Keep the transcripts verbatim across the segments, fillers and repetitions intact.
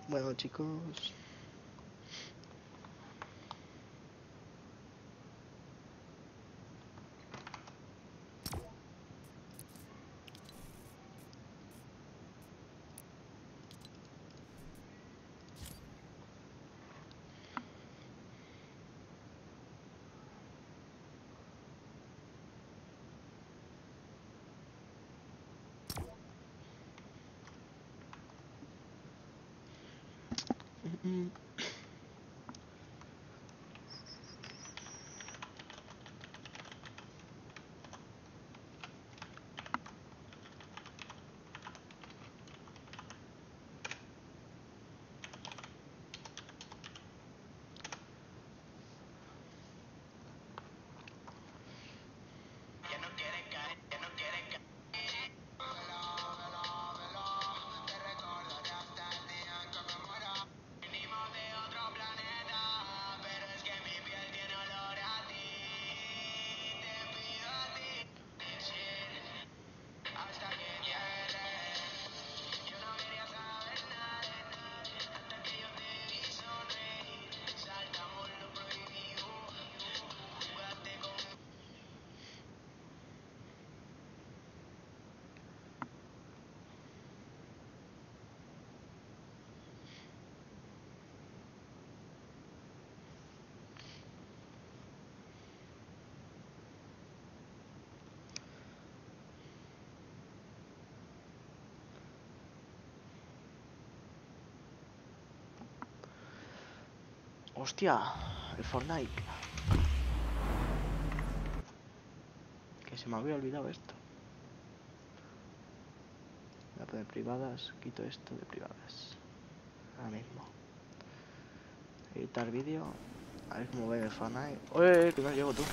Bueno, chicos. Mm. Hostia, el Fortnite. Que se me había olvidado esto. Voy a poner privadas, quito esto de privadas. Ahora mismo. Editar vídeo. A ver cómo ve el Fortnite. ¡Oye! Que no llego tú.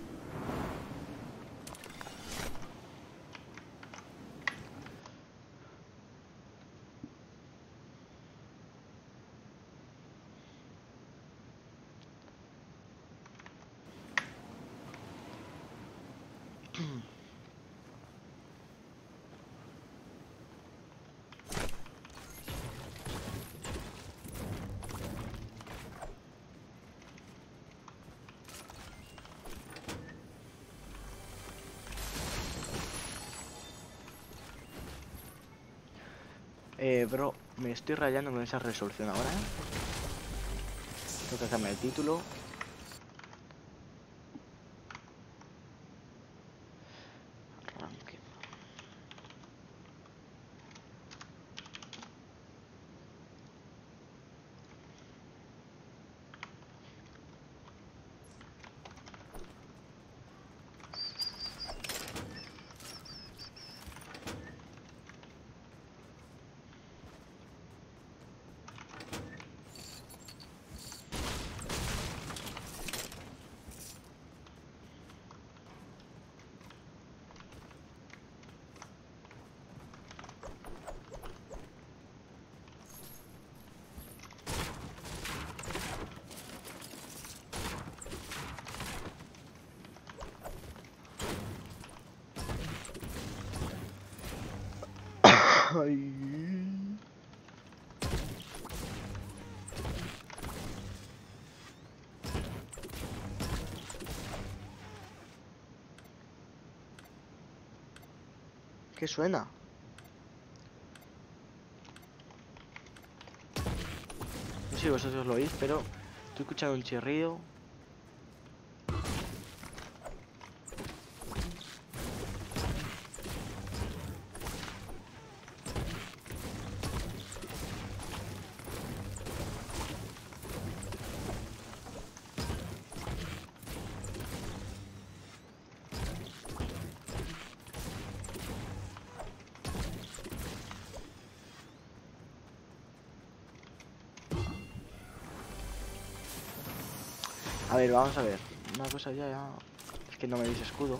Eh, bro, me estoy rayando con esa resolución ahora, ¿eh? Tengo que hacerme el título. Arranque. Ay. ¿Qué suena? No sé si vosotros lo oís, pero estoy escuchando un chirrido. A ver, vamos a ver. Una cosa ya, ya... Es que no me dice escudo.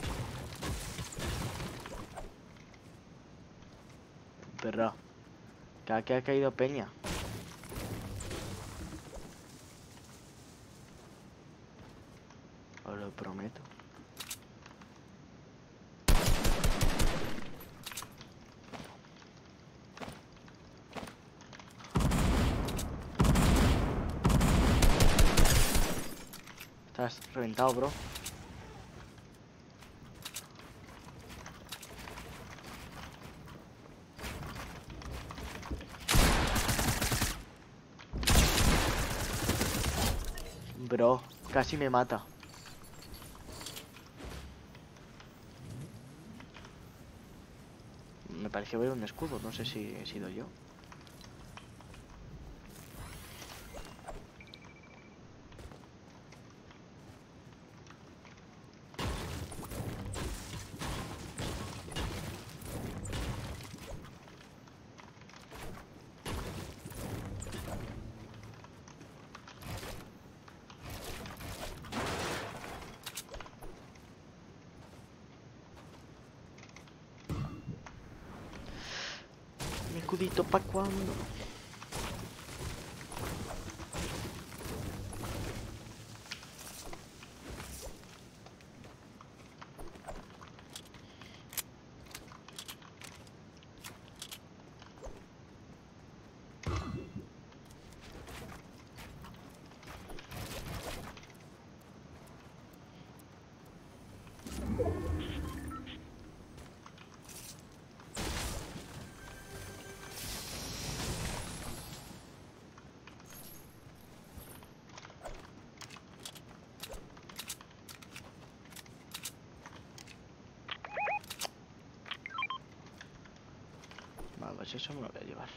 Perra. Que aquí ha caído peña. Os lo prometo. Estás reventado, bro. Bro, casi me mata. Me pareció ver un escudo, no sé si he sido yo. Mi escudito, ¿pa' cuándo? Vale, pues eso me lo voy a llevar.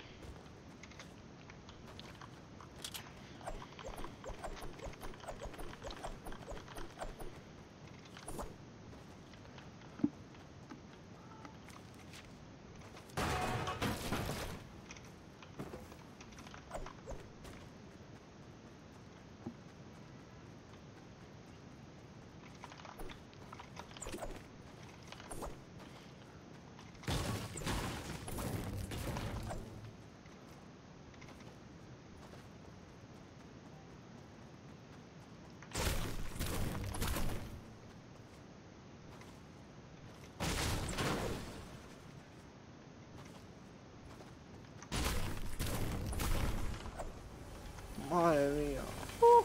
Madre mía. Uh.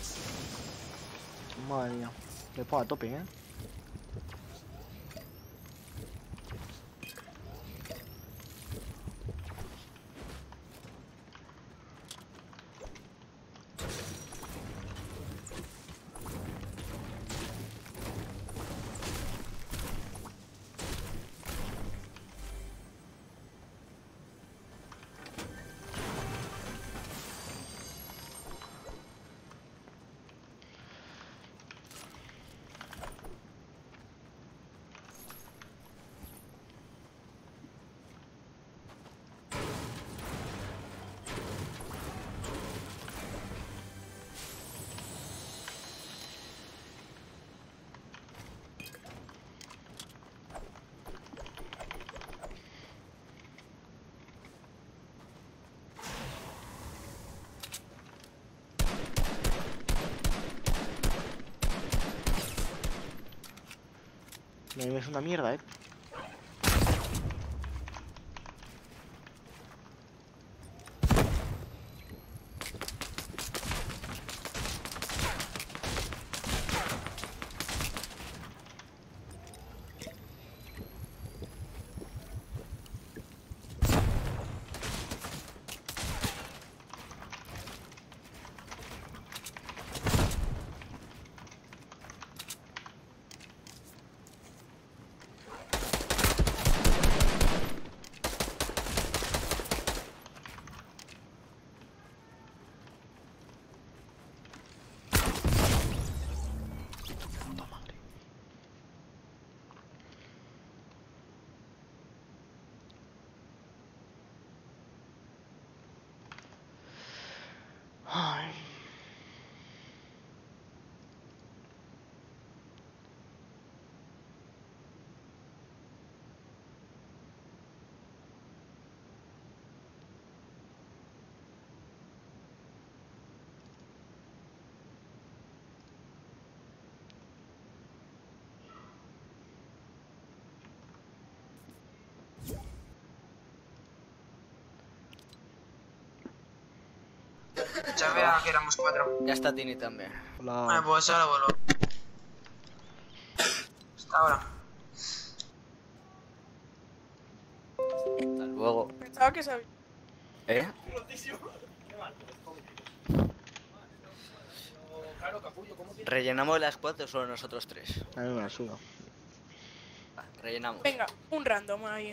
Madre mía. Le pongo a tope, ¿eh? Me es una mierda, eh. Ya vea que éramos cuatro. Ya está Tini también. Hola. Bueno, pues ahora vuelvo. Hasta ahora. Hasta luego. Pensaba que sabía. ¿Eh? ¿Rellenamos las cuatro o solo nosotros tres? A mí me la suda. Va, rellenamos. Venga, un random ahí.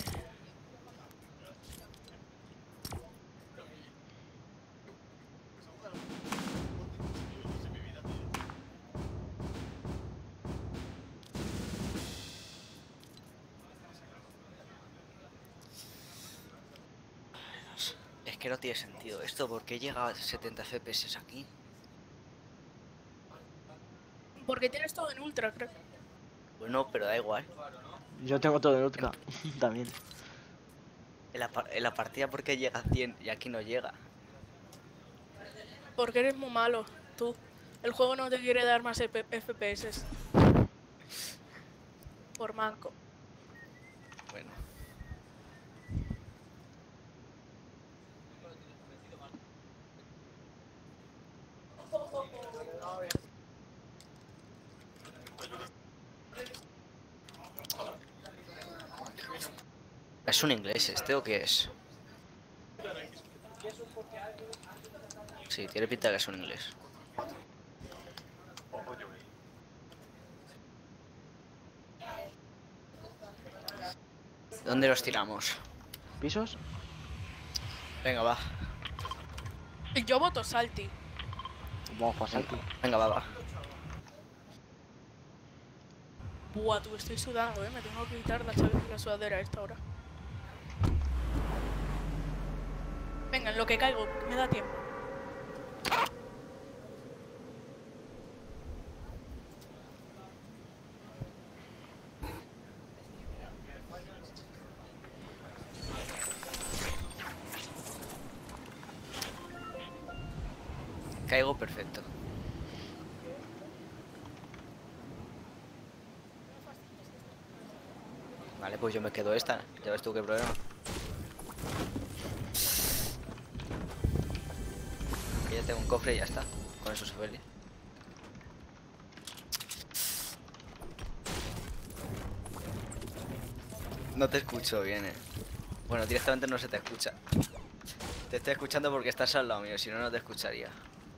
Es que no tiene sentido esto. ¿Por qué llega a setenta F P S aquí? Porque tienes todo en ultra, creo. Bueno, pero da igual. Yo tengo todo en ultra. También. En la, par- en la partida, ¿por qué llega a cien y aquí no llega? Porque eres muy malo, tú. El juego no te quiere dar más F P S. Por manco. Bueno. ¿Es un inglés este o qué es? Sí, tiene pinta que es un inglés. ¿Dónde los tiramos? ¿Pisos? Venga, va. Yo voto Salty. Vamos para salto. Venga, va, va. Buah, tú, estoy sudando, eh. Me tengo que quitar la, chav- la sudadera a esta hora. Venga, en lo que caigo, me da tiempo. Caigo perfecto. Vale, pues yo me quedo esta. Ya ves tú qué problema. Ya tengo un cofre y ya está. Con eso se ve. No te escucho bien, eh. Bueno, directamente no se te escucha. Te estoy escuchando porque estás al lado mío, si no, no te escucharía.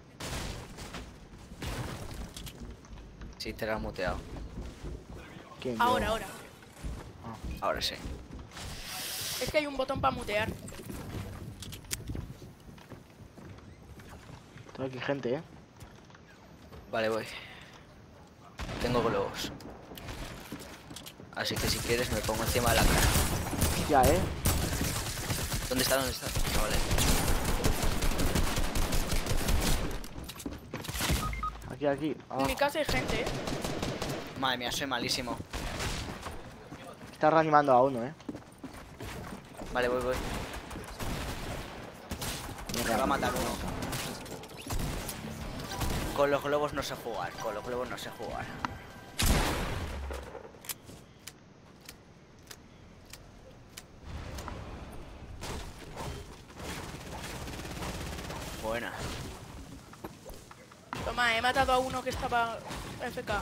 Sí, te lo has muteado. ¿Quién? Ahora, Yo. ahora. Ahora sí. Es que hay un botón para mutear. Tengo aquí gente, eh. Vale, voy. Tengo globos. Así que si quieres me pongo encima de la cara. Ya, eh. ¿Dónde está? ¿Dónde está? No, vale. Aquí, aquí. En Abajo. mi casa hay gente, eh. Madre mía, soy malísimo. Está reanimando a uno, eh. Vale, voy, voy. Me va a matar uno. Con los globos no sé jugar, con los globos no sé jugar. Buena. Toma, he matado a uno que estaba F K.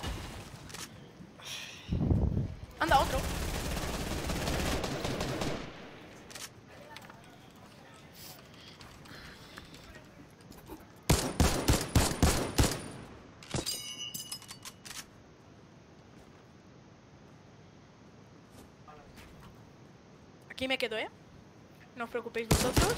Anda, otro. Aquí me quedo, ¿eh? No os preocupéis vosotros.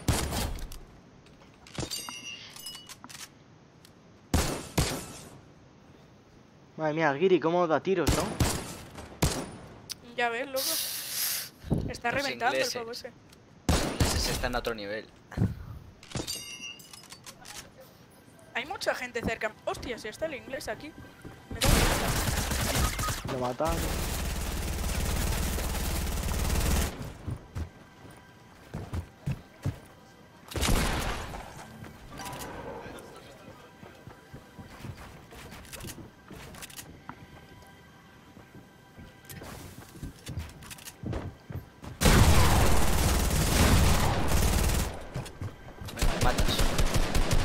Madre mía, Giri, cómo da tiros, ¿no? Ya ves, loco. Está Los reventando el ingleses. juego ese. Ese está en otro nivel. Hay mucha gente cerca. Hostia, si está el inglés aquí. Me da miedo. Lo matan. Venga, me matas.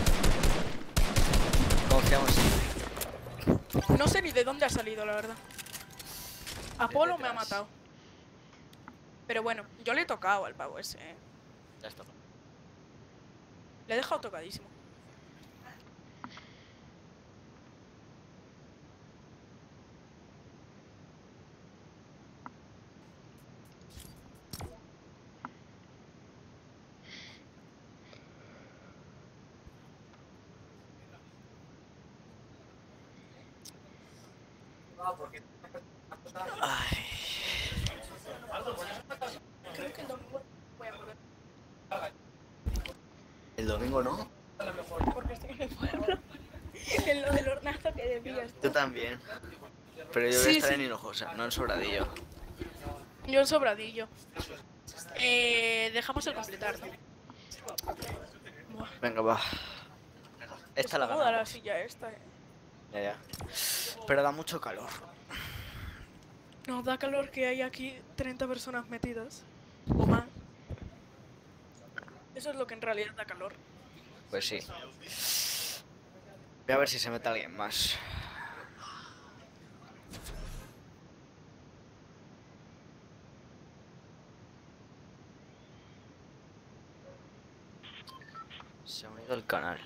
No sé ni de dónde ha salido, la verdad. Apolo me ha detrás. matado. Pero bueno, yo le he tocado al pavo ese, ¿eh? Ya está. Le he dejado tocadísimo. Ay. Creo que el domingo voy a poder. El domingo no. Porque estoy en el pueblo. En lo del hornazo que decías Yo tú. también. Pero yo voy Sí, a estar sí. en Hinojosa, no en Sobradillo. Yo en Sobradillo. Eh, dejamos el completar, ¿no? Buah, Venga, va. Esta la es cómoda la ganamos. silla esta, eh. Ya, ya. Pero da mucho calor. Nos da calor que hay aquí treinta personas metidas. O más. Eso es lo que en realidad da calor. Pues sí. Voy a ver si se mete alguien más. Se ha unido el canal.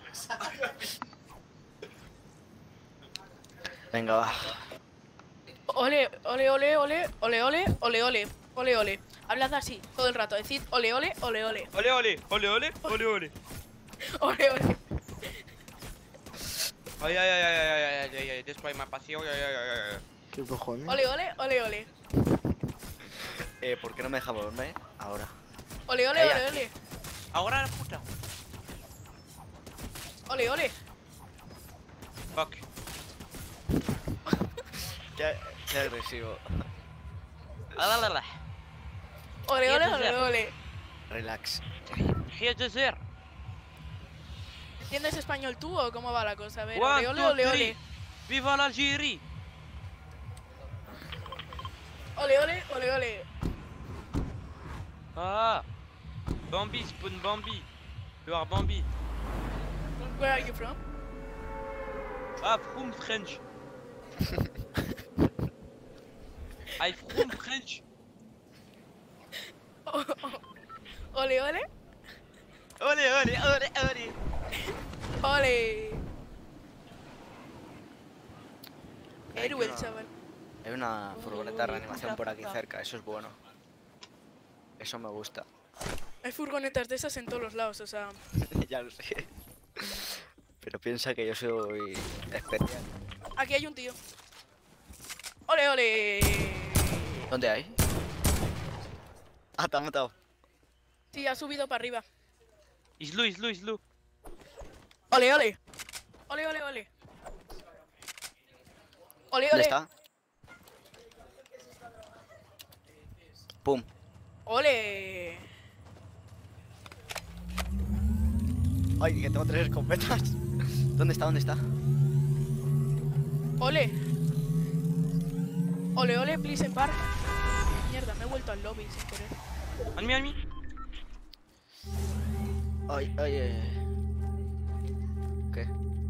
Venga, va. Ole, ole, ole, ole, ole, ole, ole, ole, ole, ole. Hablad así todo el rato. Decid ole, ole, ole, ole. Ole, ole, ole, ole, ole, ole. Ole, ole. Ay, ay, ay, ay, ay, ay, ay, ay, después me paseo, ay, ay, ay, ay. ¿Qué cojones? Ole, ole, ole, ole. Eh, ¿por qué no me deja volverme? Ahora. Ole, ole, Calla. ole, ole. Ahora la puta. Ole, ole. Fuck. Qué, qué agresivo. Ah, la, la, la. Ole, ole, Quieto ole, ya. ole. Relax. Rien de ser. ¿Entiendes español tú o cómo va la cosa? A ver, One, ole, ole, two, ole, three. ole. Viva l'Algérie. Ole, ole, ole, ole. Ah. Bambi, spawn Bambi. You are Bambi. Where are you from? Ah, from French. I from French. Ole, ole, Ole, ole, ole, ole. ole. Hay Héroe el una- chaval. Hay una furgoneta de reanimación por aquí cerca, eso es bueno. Eso me gusta. Hay furgonetas de esas en todos los lados, o sea. Ya lo sé. Pero piensa que yo soy especial. Aquí hay un tío. Ole, ole. ¿Dónde hay? Ah, te ha matado. Sí, ha subido para arriba. Islo, islo, islo. Ole, ole. Ole, ole, ole. Ole, ¿Dónde ole. está? Pum. Ole. Ay, que tengo tres escopetas. ¿Dónde está? ¿Dónde está? Ole. Ole, ole, please en park. Mierda, me he vuelto al lobby sin querer. Enemy, enemy. Ay, ay, ay. ¿Qué?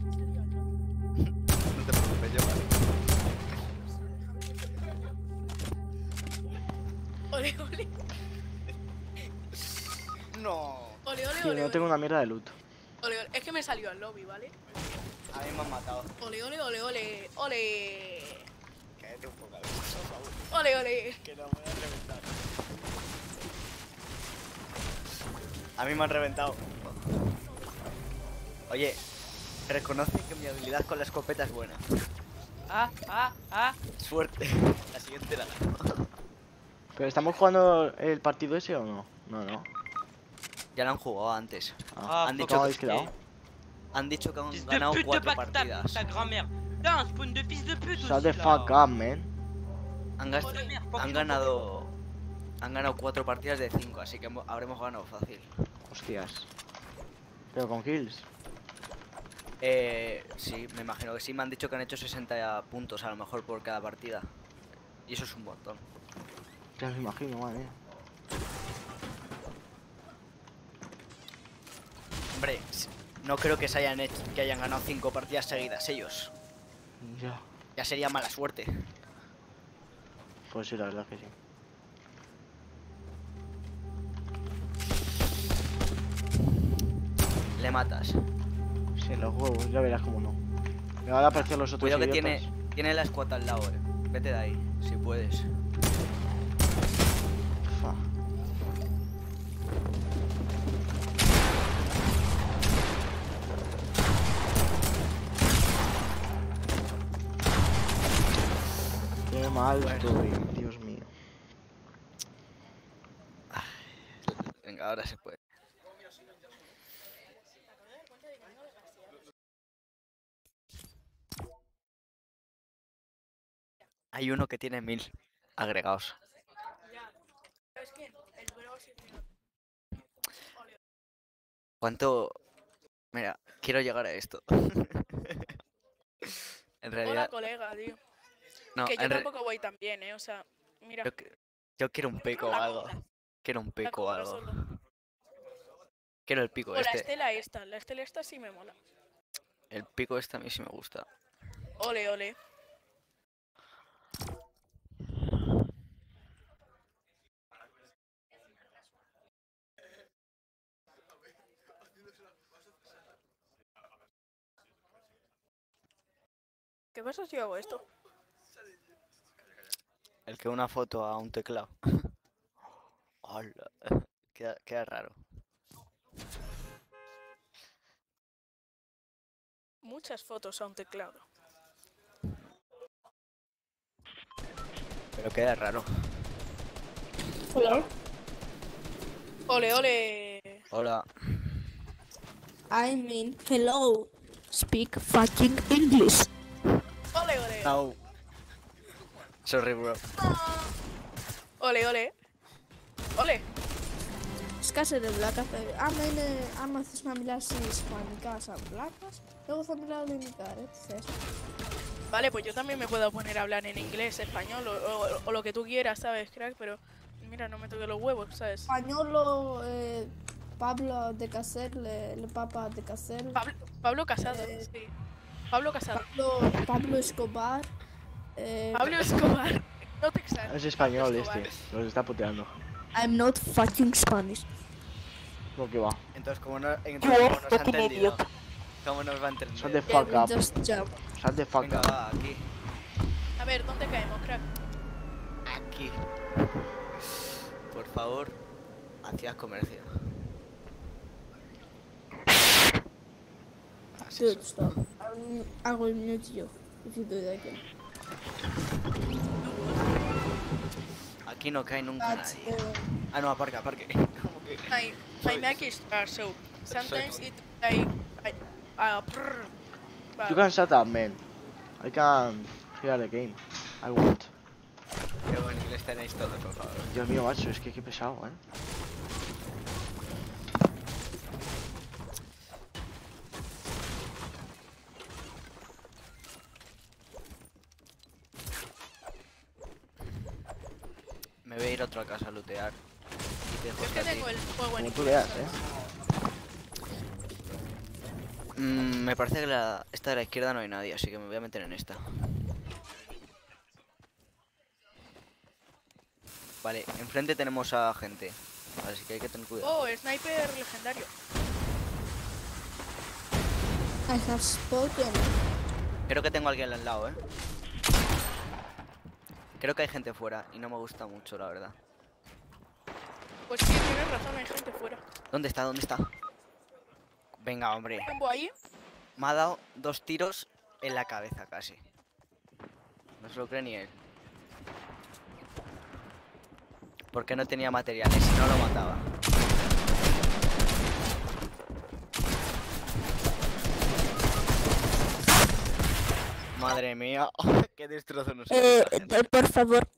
No te preocupes, yo vale. Ole, ole. No. Ole, ole, Tío, ole. no ole. tengo una mierda de loot. Ole, ole. Es que me salió al lobby, ¿vale? A mí me han matado. Ole, ole, ole, ole. Ole. Cállate un poco, por favor. Ole, ole. Que no voy a reventar. A mí me han reventado. Oye, reconoce que mi habilidad con la escopeta es buena. Ah, ah, ah. Suerte. La siguiente la gano. ¿Pero estamos jugando el partido ese o no? No, no. Ya lo han jugado antes. Ah, Ah, han fuck. dicho ¿Cómo que- habéis quedado? Han dicho que han Fils de ganado pute de cuatro Bagdad, partidas. ta grand-mère. T'as un spawn de fils de pute Shut aussi, the là. fuck up, man. Han, gas- Ole, fuck han you, ganado. Han ganado cuatro partidas de cinco, así que hemos- habremos ganado fácil. Hostias. Pero con kills. Eh, sí, me imagino que sí. Me han dicho que han hecho sesenta puntos a lo mejor por cada partida. Y eso es un montón. Ya me imagino, madre mía. Hombre, s- no creo que se hayan hecho, que hayan ganado cinco partidas seguidas ellos. Ya. Ya sería mala suerte. Pues sí, la verdad que sí. Le matas. Sí, los huevos, ya verás cómo no. Me van a aparecer los otros Cuidado que idiotas. tiene, tiene la escuata al lado, eh. Vete de ahí, si puedes. Fa. Qué mal estoy, Dios mío. Venga, ahora se puede. Hay uno que tiene mil agregados. ¿Sabes quién? El bro sí que- ¿Cuánto? Mira, quiero llegar a esto. En Hola, realidad, colega, tío. no, Que yo en re- tampoco voy tan bien, ¿eh? O sea, mira. yo, que- yo quiero un pico o La algo. compra, Quiero un la pico o compra algo. solo. Quiero el pico O la este. estela esta. La estela esta sí me mola. El pico este a mí sí me gusta. Ole, ole. ¿Qué pasa si hago esto? El que una foto a un teclado. Hola. Queda, queda raro. Muchas fotos a un teclado. Pero queda raro. Hello, Ole, ole. Hola. I mean hello. Speak fucking English. Ole, ole. No. Sorry, bro. Ole, ole. Ole. Σκάσε ρε βλάκα. θε- Άμα είναι, άμα θες να μιλάς ισπανικά σαν βλάκας, εγώ θα μιλάω ελληνικά ρε, τι θες. Vale, pues yo también me puedo poner a hablar en inglés, español o, o- o lo que tú quieras, ¿sabes, crack? Pero mira, no me toques los huevos, ¿sabes? Españolo, eh, Pablo de Caser, le, le papa de Caser. Pablo, Pablo Casado, Eh, sí. Pablo Casado. Pablo, Pablo Escobar. Eh, Pablo Escobar. No te exageres. Es español Pablo este, Escobar. los está puteando. I'm not fucking Spanish. ¿Cómo que va? Entonces, como no, entonces, como nos ha entendido. ¿Cómo nos va a entender? Shut the Yeah, fuck we up. just jump. Shut the fuck Venga, up. va, aquí. A ver, ¿dónde caemos, crack? Aquí. Por favor, hacías comercio. Así Dude, es. stop. I'm, I will mute you if you do that again. Aquí no cae nunca That's, nadie. uh, Ah, no, aparca, aparque. ¿Cómo que? My, my Mac is uh, so sometimes it like I, uh, prrr, You but- can shut up, man. I can hear the game. I want. Qué buen inglés tenéis todos, por favor. Dios mío, macho, es que qué pesado, ¿eh? Me voy a ir a otra casa a lootear. Y te dejo Yo es que a ti. tengo el juego en Como tú inglés, veas, ¿sabes? ¿eh? Mm, me parece que la, esta de la izquierda no hay nadie, así que me voy a meter en esta. Vale, enfrente tenemos a gente, así que hay que tener cuidado. Oh, sniper legendario. I have spoken. Creo que tengo a alguien al lado, eh. Creo que hay gente fuera y no me gusta mucho, la verdad. Pues sí, tienes razón, hay gente fuera. ¿Dónde está? ¿Dónde está? Venga, hombre. Tengo ahí. Me ha dado dos tiros en la cabeza casi. No se lo cree ni él. Porque no tenía materiales, si no lo mataba. Madre mía, qué destrozo nos ha hecho Eh, esta gente. eh, por favor.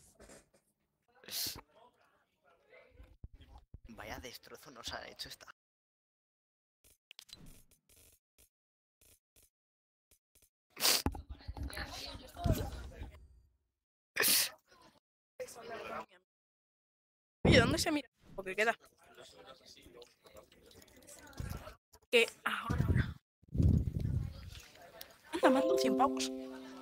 Vaya destrozo nos ha hecho esta. Oye, ¿dónde se mira? Porque queda. Que ahora. Anda, mando cien pavos.